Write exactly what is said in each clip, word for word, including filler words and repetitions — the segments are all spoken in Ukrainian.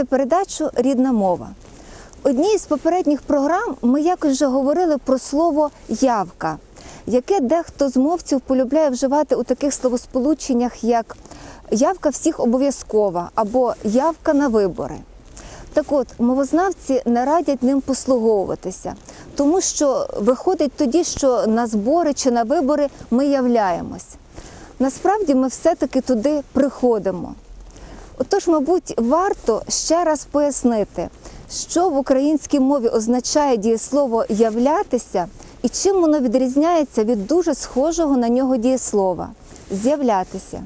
дивитеся передачу «Рідна мова». В одній з попередніх програм ми якось вже говорили про слово «явка», яке дехто з мовців полюбляє вживати у таких словосполученнях, як «явка всіх обов'язкова» або «явка на вибори». Так от, мовознавці не радять ним послуговуватися, тому що виходить тоді, що на збори чи на вибори ми являємось. Насправді ми все-таки туди приходимо. Отож, мабуть, варто ще раз пояснити, що в українській мові означає дієслово «являтися» і чим воно відрізняється від дуже схожого на нього дієслова – «з'являтися».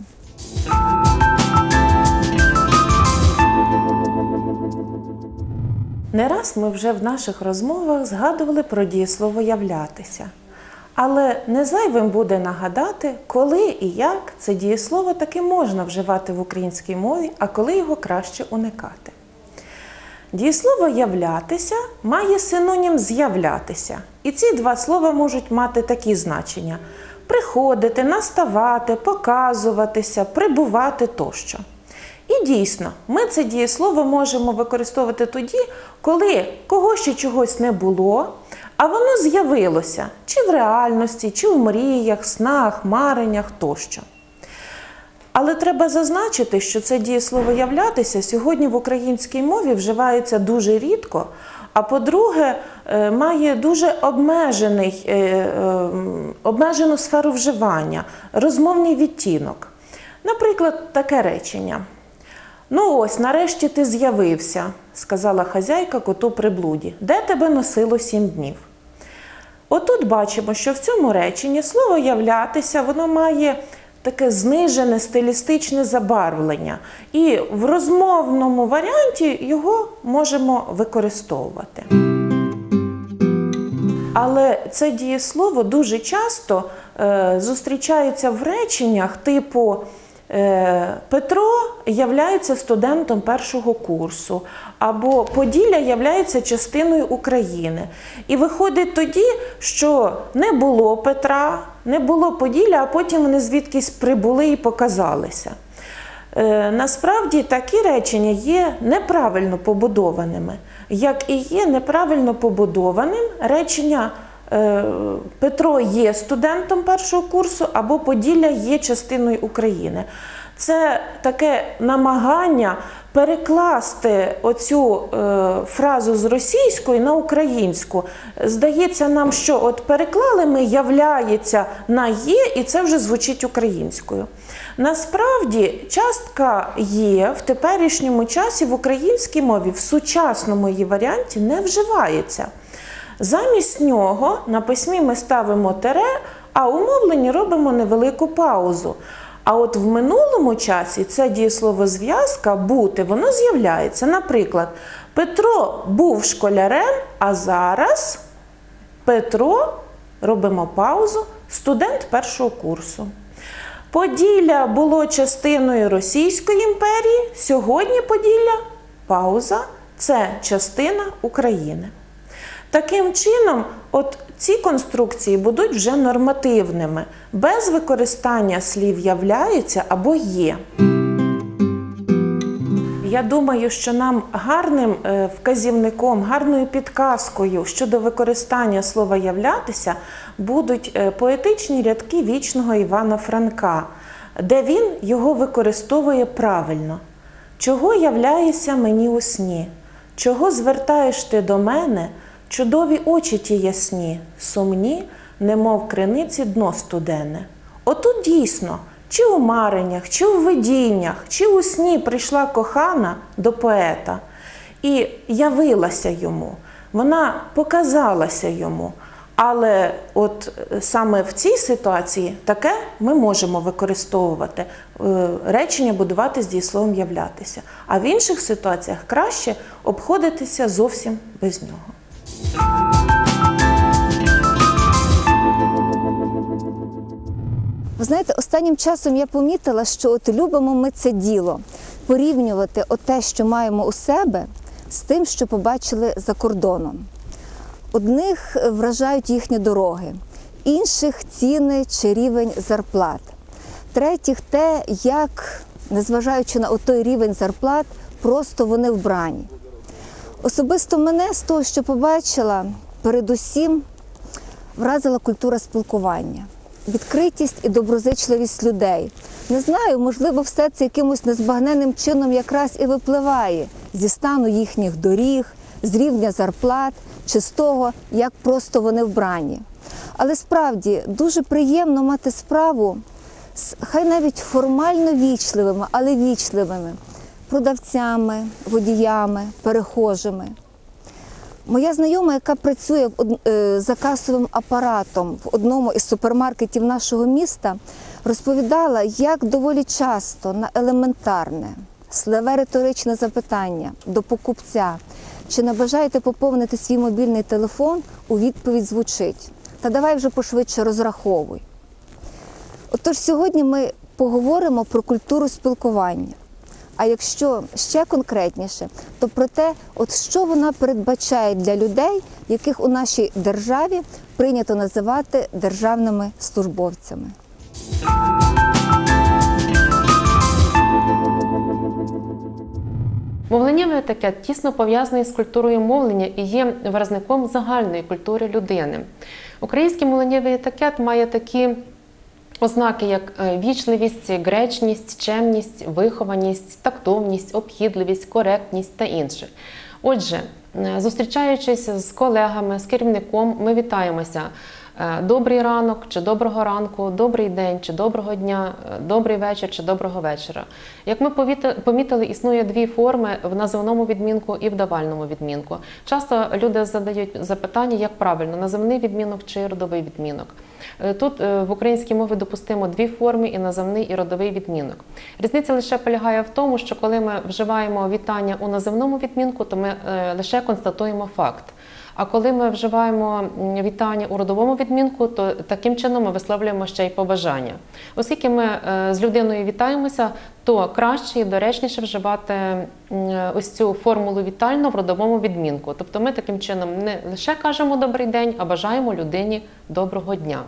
Не раз ми вже в наших розмовах згадували про дієслово «являтися». Але не зайвим буде нагадати, коли і як це дієслово таки можна вживати в українській мові, а коли його краще уникати. Дієслово «являтися» має синонім «з'являтися». І ці два слова можуть мати такі значення – приходити, наставати, показуватися, прибувати тощо. І дійсно, ми це дієслово можемо використовувати тоді, коли когось ще чогось не було, а воно з'явилося чи в реальності, чи в мріях, снах, мареннях тощо. Але треба зазначити, що це дієслово «являтися» сьогодні в українській мові вживається дуже рідко, а по-друге, має дуже обмежений, обмежену сферу вживання, розмовний відтінок. Наприклад, таке речення. «Ну ось, нарешті ти з'явився», – сказала хазяйка коту приблуді. «Де тебе носило сім днів?» Отут бачимо, що в цьому реченні слово «являтися» воно має таке знижене стилістичне забарвлення. І в розмовному варіанті його можемо використовувати. Але це дієслово дуже часто е, зустрічається в реченнях типу «Петро являється студентом першого курсу» або «Поділля являється частиною України». І виходить тоді, що не було Петра, не було Поділля, а потім вони звідкись прибули і показалися. Насправді такі речення є неправильно побудованими, як і є неправильно побудованим речення «Петро є студентом першого курсу» або «Поділля є частиною України». Це таке намагання перекласти оцю е, фразу з російської на українську. Здається нам, що от переклали ми «являється» на «є» і це вже звучить українською. Насправді частка «є» в теперішньому часі в українській мові в сучасному її варіанті не вживається. Замість нього на письмі ми ставимо тире, а у мовленні робимо невелику паузу. А от в минулому часі це дієслово-зв'язка «бути», воно з'являється. Наприклад, Петро був школярем, а зараз Петро, робимо паузу, студент першого курсу. Поділля було частиною Російської імперії, сьогодні Поділля, пауза, це частина України. Таким чином, от ці конструкції будуть вже нормативними, без використання слів «являється» або «є». Я думаю, що нам гарним вказівником, гарною підказкою щодо використання слова «являтися» будуть поетичні рядки вічного Івана Франка, де він його використовує правильно. «Чого являєшся мені у сні? Чого звертаєш ти до мене? Чудові очі ті ясні, сумні, немов криниці дно студене». Отут дійсно, чи у мареннях, чи у видіннях, чи у сні прийшла кохана до поета і явилася йому, вона показалася йому. Але от саме в цій ситуації таке ми можемо використовувати, речення будувати з дієсловом «являтися». А в інших ситуаціях краще обходитися зовсім без нього. Ви знаєте, останнім часом я помітила, що от любимо ми це діло – порівнювати те, що маємо у себе, з тим, що побачили за кордоном. Одних вражають їхні дороги, інших – ціни чи рівень зарплат. Третіх – те, як, незважаючи на той рівень зарплат, просто вони вбрані. Особисто мене з того, що побачила, передусім вразила культура спілкування, відкритість і доброзичливість людей. Не знаю, можливо, все це якимось незбагненним чином якраз і випливає зі стану їхніх доріг, з рівня зарплат чи з того, як просто вони вбрані. Але справді дуже приємно мати справу з хай навіть формально вічливими, але вічливими продавцями, водіями, перехожими. Моя знайома, яка працює за касовим апаратом в одному із супермаркетів нашого міста, розповідала, як доволі часто на елементарне, сливе риторичне запитання до покупця, чи не бажаєте поповнити свій мобільний телефон, у відповідь звучить: «Та давай вже пошвидше розраховуй». Отож, сьогодні ми поговоримо про культуру спілкування. А якщо ще конкретніше, то про те, от що вона передбачає для людей, яких у нашій державі прийнято називати державними службовцями. Мовленнєвий етикет тісно пов'язаний з культурою мовлення і є виразником загальної культури людини. Український мовленнєвий етикет має такі ознаки, як вічливість, гречність, чемність, вихованість, тактовність, обхідливість, коректність та інше. Отже, зустрічаючись з колегами, з керівником, ми вітаємося: добрий ранок чи доброго ранку, добрий день чи доброго дня, добрий вечір чи доброго вечора. Як ми помітили, існує дві форми в називному відмінку і в давальному відмінку. Часто люди задають запитання, як правильно, називний відмінок чи родовий відмінок. Тут в українській мові допустимо дві форми – і називний, і родовий відмінок. Різниця лише полягає в тому, що коли ми вживаємо вітання у називному відмінку, то ми лише констатуємо факт. А коли ми вживаємо вітання у родовому відмінку, то таким чином ми висловлюємо ще й побажання. Оскільки ми з людиною вітаємося, то краще і доречніше вживати ось цю формулу вітальну в родовому відмінку. Тобто ми таким чином не лише кажемо «добрий день», а бажаємо людині «доброго дня».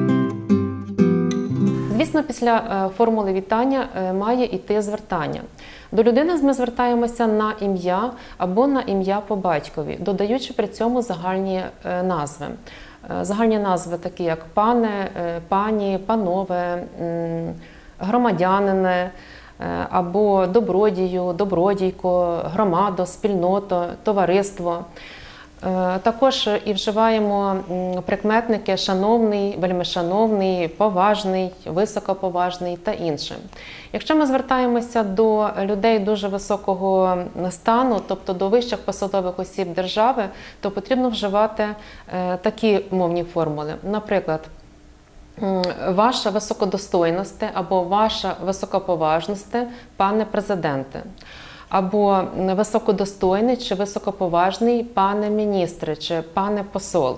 Звісно, після формули вітання має йти звертання. До людини ми звертаємося на ім'я або на ім'я по батькові, додаючи при цьому загальні назви. Загальні назви такі, як пане, пані, панове, громадянине, або добродію, добродійко, громадо, спільното, товариство. Також і вживаємо прикметники «шановний», «вельмишановний», «поважний», «високоповажний» та інше. Якщо ми звертаємося до людей дуже високого стану, тобто до вищих посадових осіб держави, то потрібно вживати такі мовні формули. Наприклад, «Ваша високодостойність» або «Ваша високоповажність, пане президенте». Або «високодостойний» чи «високоповажний пане міністре» чи «пане посол».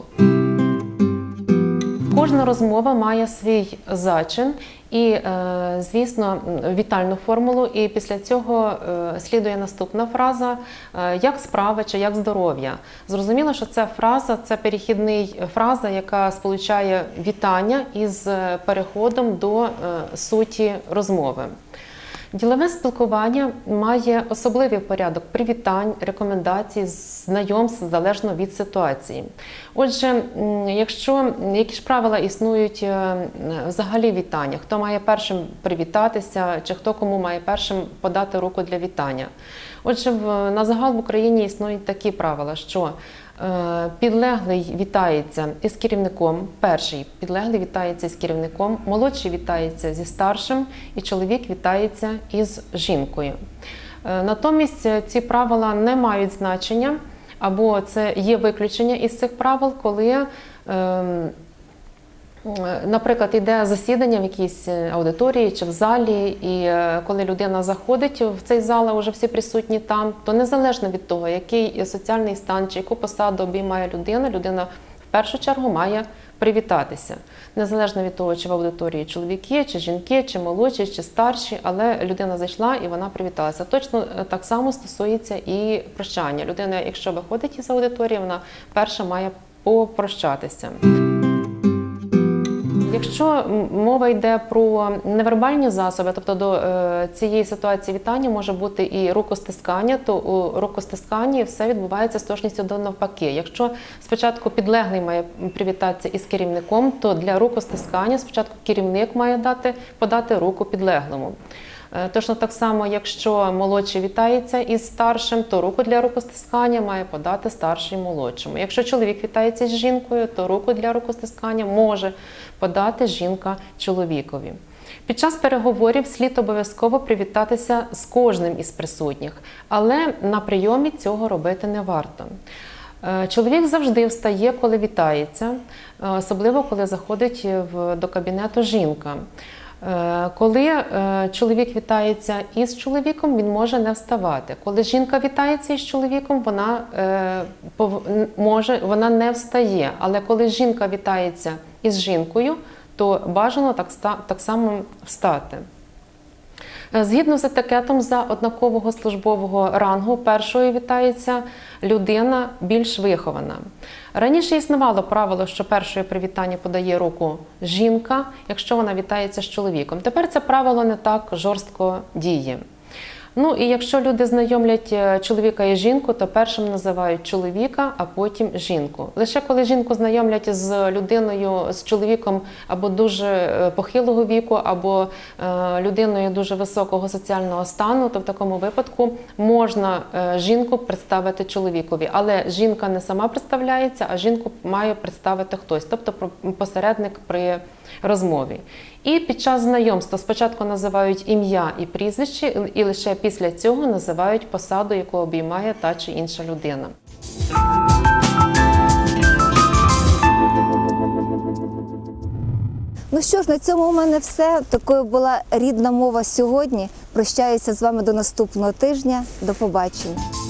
Кожна розмова має свій зачин і, звісно, вітальну формулу, і після цього слідує наступна фраза «як справи» чи «як здоров'я». Зрозуміло, що ця фраза – це перехідний фраза, яка сполучає вітання із переходом до суті розмови. Ділове спілкування має особливий порядок привітань, рекомендацій, знайомств залежно від ситуації. Отже, якщо які ж правила існують взагалі вітання, хто має першим привітатися, чи хто кому має першим подати руку для вітання. Отже, на загал в Україні існують такі правила, що підлеглий вітається із керівником, перший підлеглий вітається із керівником, молодший вітається зі старшим і чоловік вітається із жінкою. Натомість ці правила не мають значення, або це є виключення із цих правил, коли, наприклад, йде засідання в якійсь аудиторії чи в залі, і коли людина заходить в цей зал, а вже всі присутні там, то незалежно від того, який соціальний стан чи яку посаду обіймає людина, людина в першу чергу має привітатися. Незалежно від того, чи в аудиторії чоловіки, чи жінки, чи молодші, чи старші, але людина зайшла і вона привіталася. Точно так само стосується і прощання. Людина, якщо виходить із аудиторії, вона перша має попрощатися. Якщо Якщо м, мова йде про невербальні засоби, тобто до е, цієї ситуації вітання може бути і рукостискання, то у рукостисканні все відбувається з точністю до навпаки. Якщо спочатку підлеглий має привітатися із керівником, то для рукостискання спочатку керівник має дати, подати руку підлеглому. Е, Точно так само, якщо молодший вітається із старшим, то руку для рукостискання має подати старший молодшому. Якщо чоловік вітається з жінкою, то руку для рукостискання може подати жінка чоловікові. Під час переговорів слід обов'язково привітатися з кожним із присутніх, але на прийомі цього робити не варто. Е, Чоловік завжди встає, коли вітається, е, особливо коли заходить в- до кабінету жінка. Е, Коли е, чоловік вітається із чоловіком, він може не вставати. Коли жінка вітається із чоловіком, вона, е, пов- н- може, вона не встає. Але коли жінка вітається із жінкою, то бажано так, ста- так само встати. Е, Згідно з етикетом, за однакового службового рангу першою вітається людина більш вихована. Раніше існувало правило, що першою при вітанні подає руку жінка, якщо вона вітається з чоловіком. Тепер це правило не так жорстко діє. Ну і якщо люди знайомлять е, чоловіка і жінку, то першим називають чоловіка, а потім жінку. Лише коли жінку знайомлять з людиною, з чоловіком або дуже е, похилого віку, або е, людиною дуже високого соціального стану, то в такому випадку можна е, жінку представити чоловікові. Але жінка не сама представляється, а жінку має представити хтось, тобто про- посередник при розмові. І під час знайомства спочатку називають ім'я і прізвище, і лише після цього називають посаду, яку обіймає та чи інша людина. Ну що ж, на цьому у мене все. Такою була рідна мова сьогодні. Прощаюся з вами до наступного тижня. До побачення.